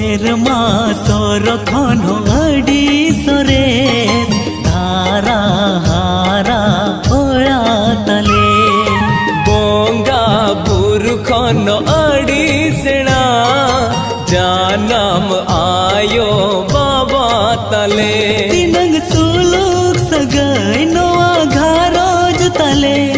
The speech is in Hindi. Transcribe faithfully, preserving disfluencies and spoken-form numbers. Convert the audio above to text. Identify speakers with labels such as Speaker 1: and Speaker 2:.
Speaker 1: सेरमा सर खन अडी सरे धारा हारा ओया तले
Speaker 2: बोंगा बुरु खन अडी सेना जानम आयो बाबा तले
Speaker 1: तिनंग सुलुक सगै नोआ घारो जुतले